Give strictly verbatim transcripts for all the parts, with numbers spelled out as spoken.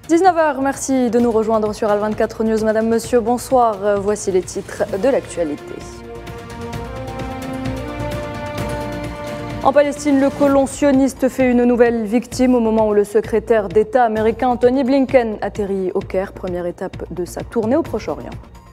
dix-neuf heures, merci de nous rejoindre sur Al vingt-quatre News. Madame, Monsieur, bonsoir. Voici les titres de l'actualité. En Palestine, le colon sioniste fait une nouvelle victime au moment où le secrétaire d'État américain Antony Blinken atterrit au Caire, première étape de sa tournée au Proche-Orient.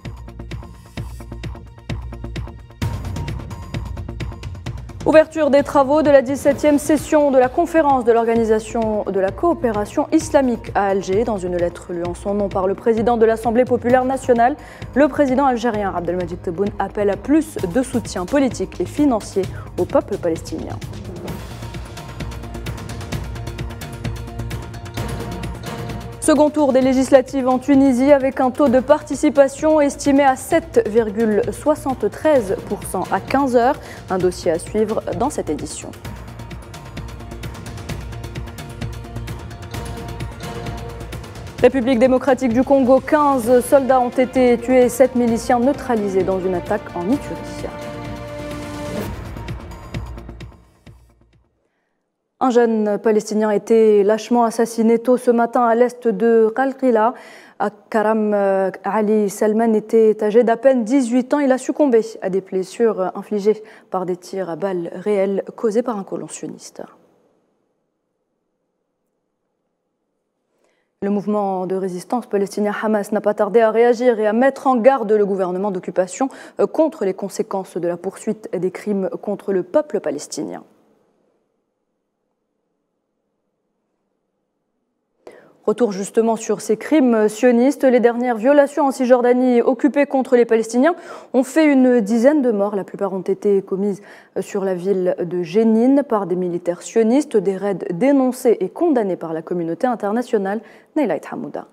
Ouverture des travaux de la dix-septième session de la conférence de l'Organisation de la coopération islamique à Alger. Dans une lettre lue en son nom par le président de l'Assemblée populaire nationale, le président algérien Abdelmadjid Tebboune appelle à plus de soutien politique et financier au peuple palestinien. Second tour des législatives en Tunisie avec un taux de participation estimé à sept virgule soixante-treize pour cent à quinze heures. Un dossier à suivre dans cette édition. République démocratique du Congo, quinze soldats ont été tués et sept miliciens neutralisés dans une attaque en Ituri. Un jeune Palestinien a été lâchement assassiné tôt ce matin à l'est de Qalqila. Karam Ali Salman était âgé d'à peine dix-huit ans. Il a succombé à des blessures infligées par des tirs à balles réelles causés par un colon sioniste. Le mouvement de résistance palestinien Hamas n'a pas tardé à réagir et à mettre en garde le gouvernement d'occupation contre les conséquences de la poursuite des crimes contre le peuple palestinien. Retour justement sur ces crimes sionistes. Les dernières violations en Cisjordanie occupée contre les Palestiniens ont fait une dizaine de morts. La plupart ont été commises sur la ville de Jénine par des militaires sionistes. Des raids dénoncés et condamnés par la communauté internationale. Nayla Hamouda.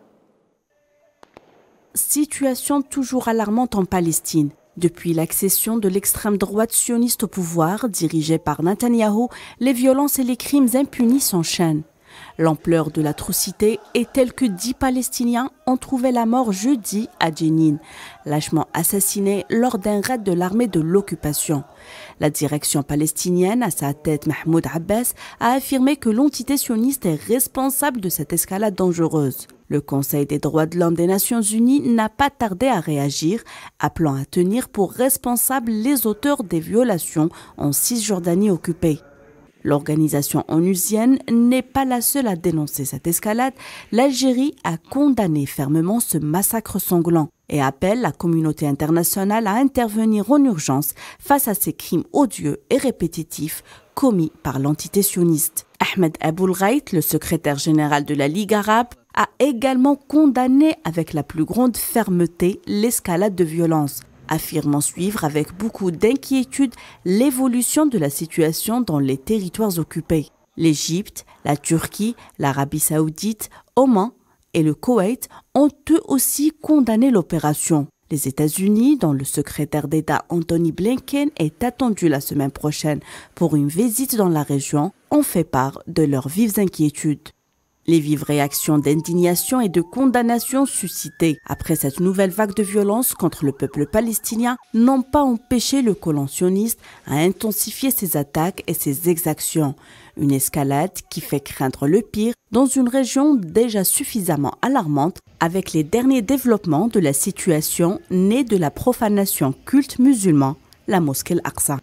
Situation toujours alarmante en Palestine. Depuis l'accession de l'extrême droite sioniste au pouvoir, dirigée par Netanyahou, les violences et les crimes impunis s'enchaînent. L'ampleur de l'atrocité est telle que dix Palestiniens ont trouvé la mort jeudi à Jénine, lâchement assassinés lors d'un raid de l'armée de l'occupation. La direction palestinienne, à sa tête Mahmoud Abbas, a affirmé que l'entité sioniste est responsable de cette escalade dangereuse. Le Conseil des droits de l'homme des Nations Unies n'a pas tardé à réagir, appelant à tenir pour responsables les auteurs des violations en Cisjordanie occupée. L'organisation onusienne n'est pas la seule à dénoncer cette escalade. L'Algérie a condamné fermement ce massacre sanglant et appelle la communauté internationale à intervenir en urgence face à ces crimes odieux et répétitifs commis par l'entité sioniste. Ahmed Aboulghait, le secrétaire général de la Ligue arabe, a également condamné avec la plus grande fermeté l'escalade de violence, affirmant suivre avec beaucoup d'inquiétude l'évolution de la situation dans les territoires occupés. L'Égypte, la Turquie, l'Arabie saoudite, Oman et le Koweït ont eux aussi condamné l'opération. Les États-Unis, dont le secrétaire d'État Antony Blinken est attendu la semaine prochaine pour une visite dans la région, ont fait part de leurs vives inquiétudes. Les vives réactions d'indignation et de condamnation suscitées après cette nouvelle vague de violence contre le peuple palestinien n'ont pas empêché le colon sioniste à intensifier ses attaques et ses exactions. Une escalade qui fait craindre le pire dans une région déjà suffisamment alarmante avec les derniers développements de la situation née de la profanation culte musulman, la mosquée Al-Aqsa.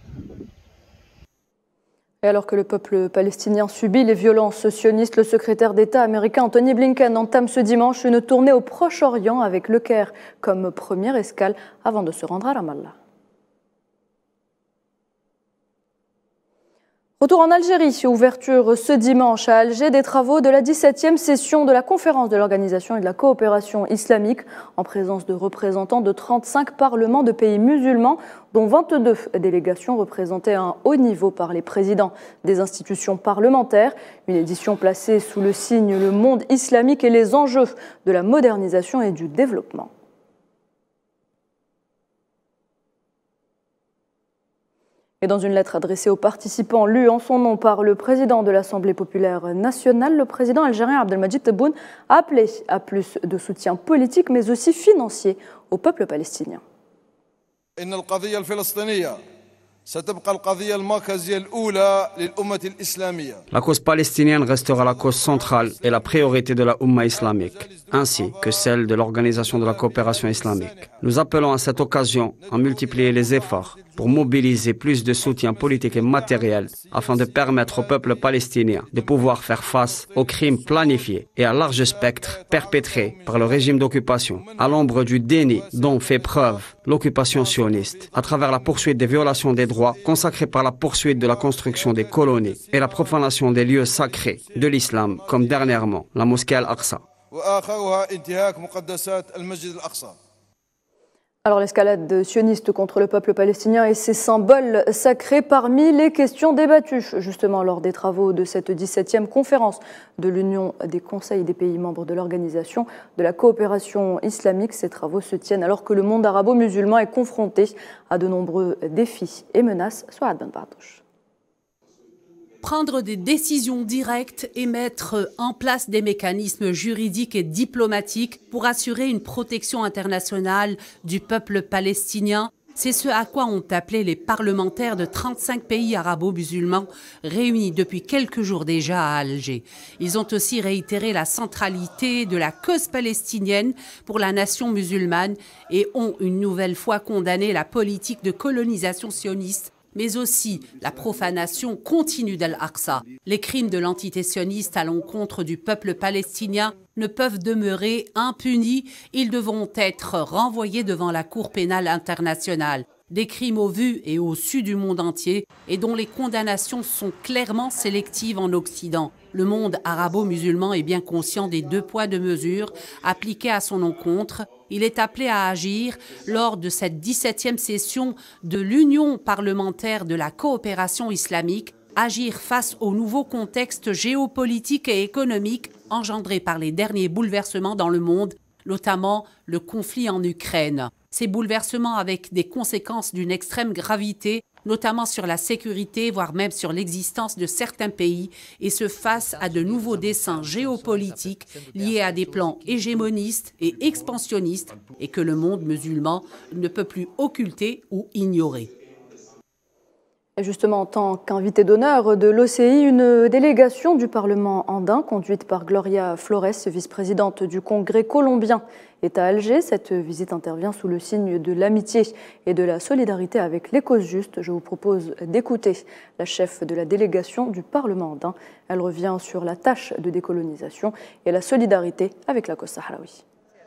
Et alors que le peuple palestinien subit les violences sionistes, le secrétaire d'État américain Antony Blinken entame ce dimanche une tournée au Proche-Orient avec le Caire comme première escale avant de se rendre à Ramallah. Retour en Algérie, ouverture ce dimanche à Alger des travaux de la dix-septième session de la conférence de l'Organisation et de la coopération islamique en présence de représentants de trente-cinq parlements de pays musulmans, dont vingt-deux délégations représentées à un haut niveau par les présidents des institutions parlementaires. Une édition placée sous le signe Le monde islamique et les enjeux de la modernisation et du développement. Et dans une lettre adressée aux participants, lue en son nom par le président de l'Assemblée populaire nationale, le président algérien Abdelmadjid Tebboune a appelé à plus de soutien politique mais aussi financier au peuple palestinien. La cause palestinienne restera la cause centrale et la priorité de la Oumma islamique, ainsi que celle de l'Organisation de la coopération islamique. Nous appelons à cette occasion à multiplier les efforts pour mobiliser plus de soutien politique et matériel afin de permettre au peuple palestinien de pouvoir faire face aux crimes planifiés et à large spectre perpétrés par le régime d'occupation, à l'ombre du déni dont fait preuve l'occupation sioniste, à travers la poursuite des violations des droits consacrés par la poursuite de la construction des colonies et la profanation des lieux sacrés de l'islam, comme dernièrement la mosquée Al-Aqsa. Alors l'escalade sioniste contre le peuple palestinien et ses symboles sacrés parmi les questions débattues justement lors des travaux de cette dix-septième conférence de l'Union des conseils des pays membres de l'Organisation de la coopération islamique. Ces travaux se tiennent alors que le monde arabo-musulman est confronté à de nombreux défis et menaces. Souad Ben Bardouche. Prendre des décisions directes et mettre en place des mécanismes juridiques et diplomatiques pour assurer une protection internationale du peuple palestinien, c'est ce à quoi ont appelé les parlementaires de trente-cinq pays arabo-musulmans réunis depuis quelques jours déjà à Alger. Ils ont aussi réitéré la centralité de la cause palestinienne pour la nation musulmane et ont une nouvelle fois condamné la politique de colonisation sioniste, mais aussi la profanation continue d'Al-Aqsa. Les crimes de l'entité sioniste à l'encontre du peuple palestinien ne peuvent demeurer impunis, ils devront être renvoyés devant la Cour pénale internationale. Des crimes au vu et au su du monde entier et dont les condamnations sont clairement sélectives en Occident. Le monde arabo-musulman est bien conscient des deux poids deux mesures appliqués à son encontre. Il est appelé à agir lors de cette dix-septième session de l'Union parlementaire de la coopération islamique, agir face au nouveau contexte géopolitique et économique engendré par les derniers bouleversements dans le monde, notamment le conflit en Ukraine. Ces bouleversements avec des conséquences d'une extrême gravité, notamment sur la sécurité, voire même sur l'existence de certains pays, et ce face à de nouveaux desseins géopolitiques liés à des plans hégémonistes et expansionnistes et que le monde musulman ne peut plus occulter ou ignorer. Et justement, en tant qu'invité d'honneur de l'O C I, une délégation du Parlement andin, conduite par Gloria Flores, vice-présidente du Congrès colombien, est à Alger. Cette visite intervient sous le signe de l'amitié et de la solidarité avec les causes justes. Je vous propose d'écouter la chef de la délégation du Parlement andin. Elle revient sur la tâche de décolonisation et la solidarité avec la cause sahraoui.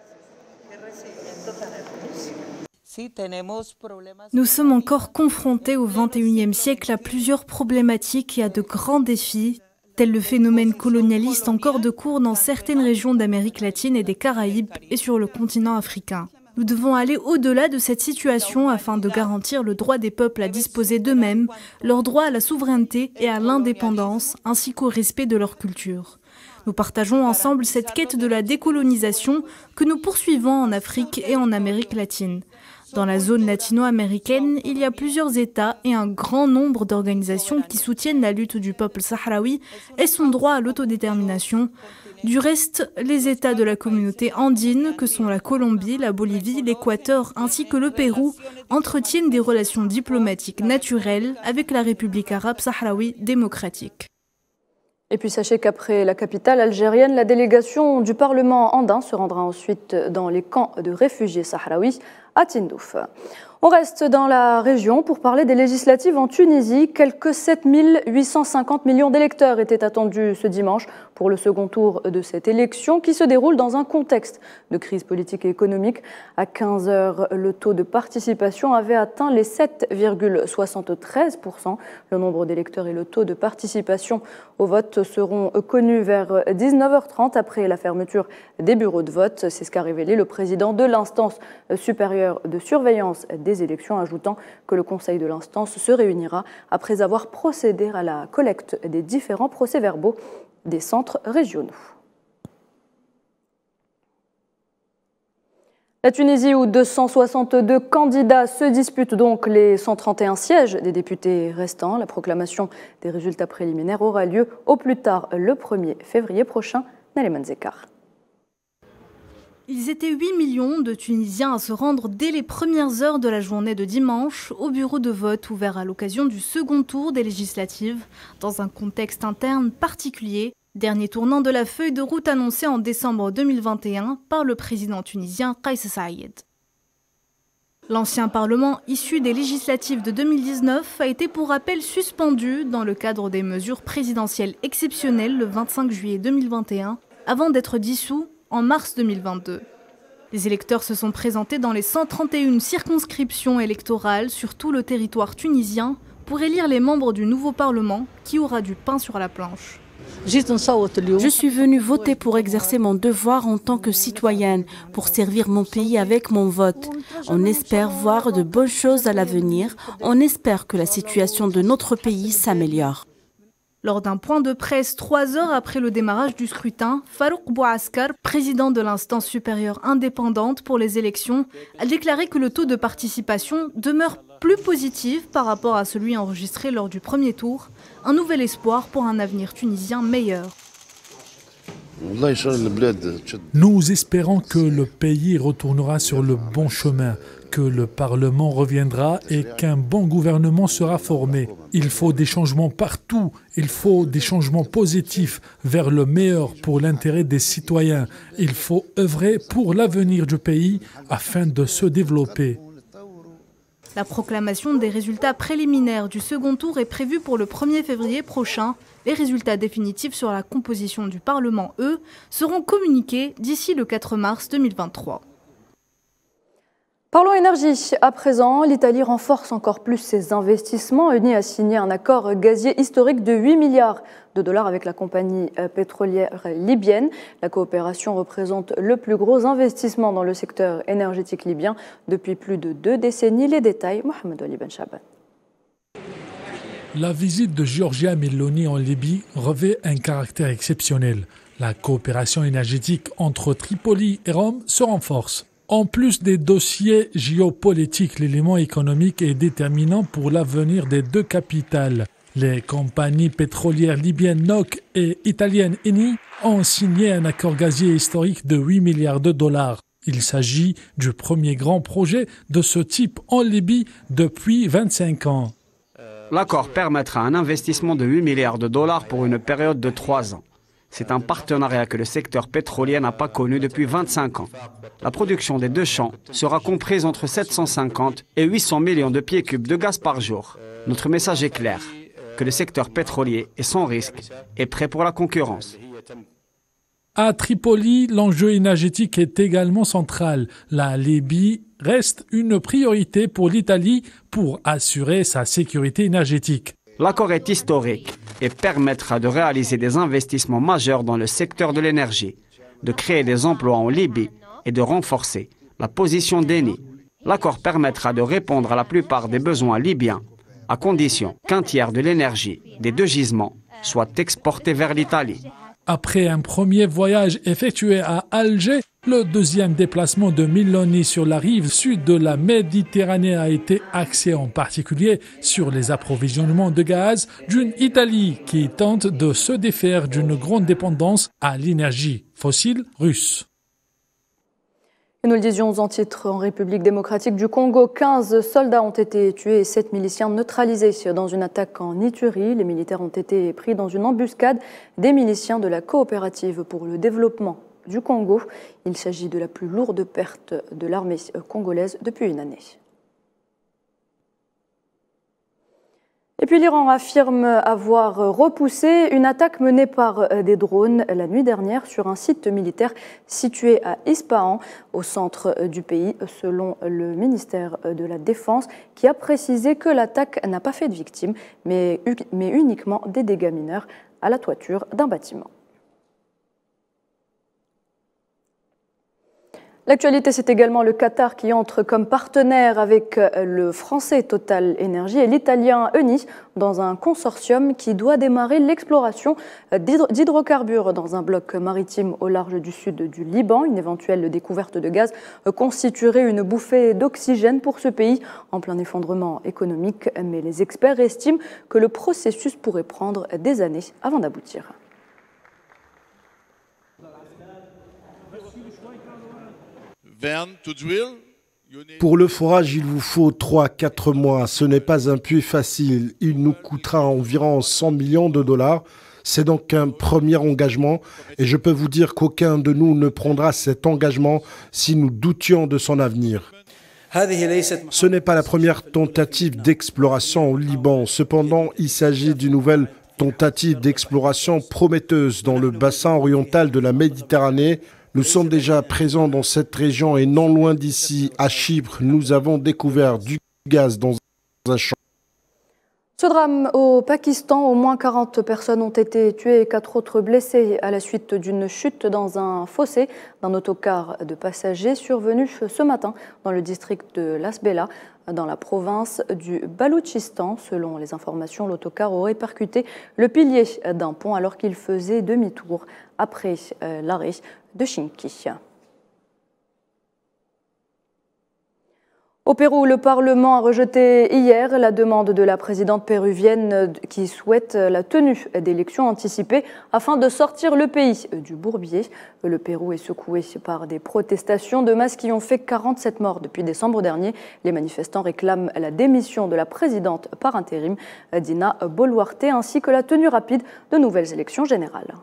Nous sommes encore confrontés au vingt et unième siècle à plusieurs problématiques et à de grands défis, tels le phénomène colonialiste encore de cours dans certaines régions d'Amérique latine et des Caraïbes et sur le continent africain. Nous devons aller au-delà de cette situation afin de garantir le droit des peuples à disposer d'eux-mêmes, leur droit à la souveraineté et à l'indépendance, ainsi qu'au respect de leur culture. Nous partageons ensemble cette quête de la décolonisation que nous poursuivons en Afrique et en Amérique latine. Dans la zone latino-américaine, il y a plusieurs États et un grand nombre d'organisations qui soutiennent la lutte du peuple sahraoui et son droit à l'autodétermination. Du reste, les États de la communauté andine, que sont la Colombie, la Bolivie, l'Équateur ainsi que le Pérou, entretiennent des relations diplomatiques naturelles avec la République arabe sahraoui démocratique. Et puis sachez qu'après la capitale algérienne, la délégation du Parlement andin se rendra ensuite dans les camps de réfugiés sahraouis à Tindouf. On reste dans la région pour parler des législatives en Tunisie. Quelques sept mille huit cent cinquante millions d'électeurs étaient attendus ce dimanche pour le second tour de cette élection qui se déroule dans un contexte de crise politique et économique. À quinze heures, le taux de participation avait atteint les sept virgule soixante-treize pour cent. Le nombre d'électeurs et le taux de participation au vote seront connus vers dix-neuf heures trente après la fermeture des bureaux de vote. C'est ce qu'a révélé le président de l'instance supérieure de surveillance des élections, ajoutant que le conseil de l'instance se réunira après avoir procédé à la collecte des différents procès-verbaux des centres régionaux. La Tunisie, où deux cent soixante-deux candidats se disputent donc les cent trente et un sièges des députés restants. La proclamation des résultats préliminaires aura lieu au plus tard le premier février prochain. Naliman Zekar. Ils étaient huit millions de Tunisiens à se rendre dès les premières heures de la journée de dimanche au bureau de vote ouvert à l'occasion du second tour des législatives, dans un contexte interne particulier, dernier tournant de la feuille de route annoncée en décembre deux mille vingt et un par le président tunisien Kais Saïed. L'ancien Parlement issu des législatives de deux mille dix-neuf a été pour rappel suspendu dans le cadre des mesures présidentielles exceptionnelles le vingt-cinq juillet deux mille vingt et un, avant d'être dissous en mars deux mille vingt-deux. Les électeurs se sont présentés dans les cent trente et une circonscriptions électorales sur tout le territoire tunisien pour élire les membres du nouveau Parlement qui aura du pain sur la planche. Je suis venue voter pour exercer mon devoir en tant que citoyenne, pour servir mon pays avec mon vote. On espère voir de bonnes choses à l'avenir. On espère que la situation de notre pays s'améliore. Lors d'un point de presse trois heures après le démarrage du scrutin, Farouk Bouaskar, président de l'instance supérieure indépendante pour les élections, a déclaré que le taux de participation demeure plus positif par rapport à celui enregistré lors du premier tour, un nouvel espoir pour un avenir tunisien meilleur. Nous espérons que le pays retournera sur le bon chemin, que le Parlement reviendra et qu'un bon gouvernement sera formé. Il faut des changements partout, il faut des changements positifs vers le meilleur pour l'intérêt des citoyens. Il faut œuvrer pour l'avenir du pays afin de se développer. La proclamation des résultats préliminaires du second tour est prévue pour le premier février prochain. Les résultats définitifs sur la composition du Parlement, eux, seront communiqués d'ici le quatre mars deux mille vingt-trois. Parlons énergie. À présent, l'Italie renforce encore plus ses investissements. Eni a signé un accord gazier historique de huit milliards de dollars avec la compagnie pétrolière libyenne. La coopération représente le plus gros investissement dans le secteur énergétique libyen depuis plus de deux décennies. Les détails, Mohamed Ali Ben Chaban. La visite de Giorgia Meloni en Libye revêt un caractère exceptionnel. La coopération énergétique entre Tripoli et Rome se renforce. En plus des dossiers géopolitiques, l'élément économique est déterminant pour l'avenir des deux capitales. Les compagnies pétrolières libyennes N O C et italiennes Eni ont signé un accord gazier historique de huit milliards de dollars. Il s'agit du premier grand projet de ce type en Libye depuis vingt-cinq ans. L'accord permettra un investissement de huit milliards de dollars pour une période de trois ans. C'est un partenariat que le secteur pétrolier n'a pas connu depuis vingt-cinq ans. La production des deux champs sera comprise entre sept cent cinquante et huit cents millions de pieds cubes de gaz par jour. Notre message est clair, que le secteur pétrolier est sans risque et prêt pour la concurrence. À Tripoli, l'enjeu énergétique est également central. La Libye reste une priorité pour l'Italie pour assurer sa sécurité énergétique. L'accord est historique et permettra de réaliser des investissements majeurs dans le secteur de l'énergie, de créer des emplois en Libye et de renforcer la position d'Eni. L'accord permettra de répondre à la plupart des besoins libyens, à condition qu'un tiers de l'énergie des deux gisements soit exporté vers l'Italie. Après un premier voyage effectué à Alger, le deuxième déplacement de Meloni sur la rive sud de la Méditerranée a été axé en particulier sur les approvisionnements de gaz d'une Italie qui tente de se défaire d'une grande dépendance à l'énergie fossile russe. Et nous le disions en titre, en République démocratique du Congo, quinze soldats ont été tués et sept miliciens neutralisés dans une attaque en Ituri. Les militaires ont été pris dans une embuscade des miliciens de la coopérative pour le développement du Congo. Il s'agit de la plus lourde perte de l'armée congolaise depuis une année. Et puis l'Iran affirme avoir repoussé une attaque menée par des drones la nuit dernière sur un site militaire situé à Ispahan, au centre du pays, selon le ministère de la Défense, qui a précisé que l'attaque n'a pas fait de victimes, mais, mais uniquement des dégâts mineurs à la toiture d'un bâtiment. L'actualité, c'est également le Qatar qui entre comme partenaire avec le français Total Energy et l'italien Eni dans un consortium qui doit démarrer l'exploration d'hydrocarbures dans un bloc maritime au large du sud du Liban. Une éventuelle découverte de gaz constituerait une bouffée d'oxygène pour ce pays en plein effondrement économique, mais les experts estiment que le processus pourrait prendre des années avant d'aboutir. Pour le forage, il vous faut trois à quatre mois. Ce n'est pas un puits facile. Il nous coûtera environ cent millions de dollars. C'est donc un premier engagement et je peux vous dire qu'aucun de nous ne prendra cet engagement si nous doutions de son avenir. Ce n'est pas la première tentative d'exploration au Liban. Cependant, il s'agit d'une nouvelle tentative d'exploration prometteuse dans le bassin oriental de la Méditerranée. Nous sommes déjà présents dans cette région et non loin d'ici, à Chypre, nous avons découvert du gaz dans un champ. Ce drame au Pakistan, au moins quarante personnes ont été tuées et quatre autres blessées à la suite d'une chute dans un fossé d'un autocar de passagers survenu ce matin dans le district de Lasbela, dans la province du Baloutchistan. Selon les informations, l'autocar aurait percuté le pilier d'un pont alors qu'il faisait demi-tour après l'arrêt de Chinki. Au Pérou, le Parlement a rejeté hier la demande de la présidente péruvienne qui souhaite la tenue d'élections anticipées afin de sortir le pays du bourbier. Le Pérou est secoué par des protestations de masse qui ont fait quarante-sept morts depuis décembre dernier. Les manifestants réclament la démission de la présidente par intérim, Dina Boluarte, ainsi que la tenue rapide de nouvelles élections générales.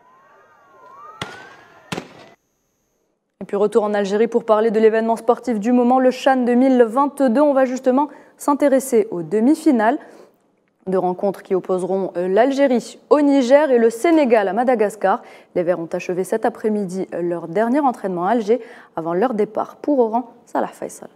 Et puis retour en Algérie pour parler de l'événement sportif du moment, le CHAN deux mille vingt-deux. On va justement s'intéresser aux demi-finales de rencontres qui opposeront l'Algérie au Niger et le Sénégal à Madagascar. Les Verts ont achevé cet après-midi leur dernier entraînement à Alger avant leur départ pour Oran. Salah Faisal.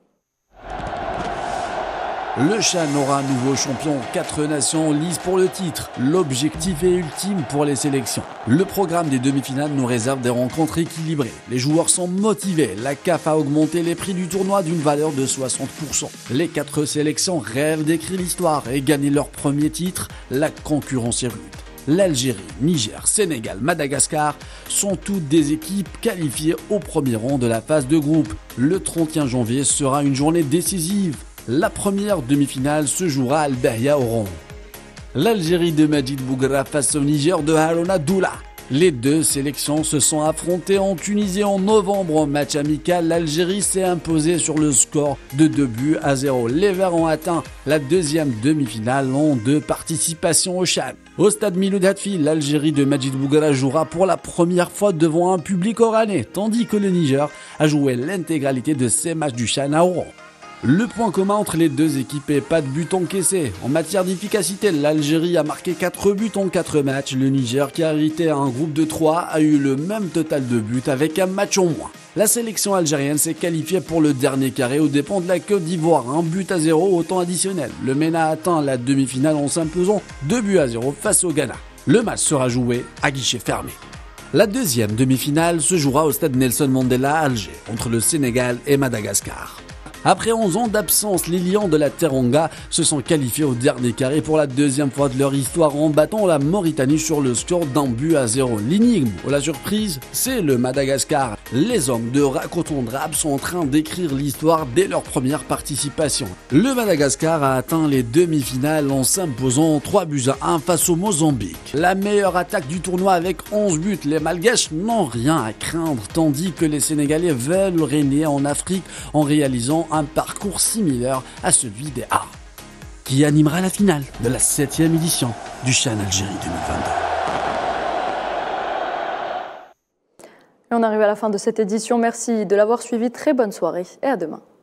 Le CHAN aura un nouveau champion, quatre nations en lice pour le titre. L'objectif est ultime pour les sélections. Le programme des demi-finales nous réserve des rencontres équilibrées. Les joueurs sont motivés. La C A F a augmenté les prix du tournoi d'une valeur de soixante pour cent. Les quatre sélections rêvent d'écrire l'histoire et gagner leur premier titre. La concurrence est rude. L'Algérie, Niger, Sénégal, Madagascar sont toutes des équipes qualifiées au premier rang de la phase de groupe. Le trente et un janvier sera une journée décisive. La première demi-finale se jouera à Al-Bahia Oran. L'Algérie de Majid Bougra face au Niger de Haruna Doula. Les deux sélections se sont affrontées en Tunisie en novembre. En match amical, l'Algérie s'est imposée sur le score de deux buts à zéro. Les Verts ont atteint la deuxième demi-finale en deux participations au CHAN. Au stade Miloud Hatfi, l'Algérie de Majid Bougra jouera pour la première fois devant un public oranais, tandis que le Niger a joué l'intégralité de ses matchs du CHAN à Oran. Le point commun entre les deux équipes est pas de but encaissé. En matière d'efficacité, l'Algérie a marqué quatre buts en quatre matchs. Le Niger, qui a hérité un groupe de trois, a eu le même total de buts avec un match en moins. La sélection algérienne s'est qualifiée pour le dernier carré aux dépens de la Côte d'Ivoire. Un but à zéro au temps additionnel. Le MENA a atteint la demi-finale en s'imposant deux buts à zéro face au Ghana. Le match sera joué à guichet fermé. La deuxième demi-finale se jouera au stade Nelson Mandela à Alger, entre le Sénégal et Madagascar. Après onze ans d'absence, les Lions de la Teranga se sont qualifiés au dernier carré pour la deuxième fois de leur histoire en battant la Mauritanie sur le score d'un but à zéro. L'énigme ou la surprise, c'est le Madagascar. Les hommes de Rakoton Drab sont en train d'écrire l'histoire dès leur première participation. Le Madagascar a atteint les demi-finales en s'imposant trois buts à un face au Mozambique. La meilleure attaque du tournoi avec onze buts, les Malgaches n'ont rien à craindre, tandis que les Sénégalais veulent régner en Afrique en réalisant un parcours similaire à celui des A, qui animera la finale de la septième édition du CHAN Algérie deux mille vingt-deux. Et on arrive à la fin de cette édition. Merci de l'avoir suivi. Très bonne soirée et à demain.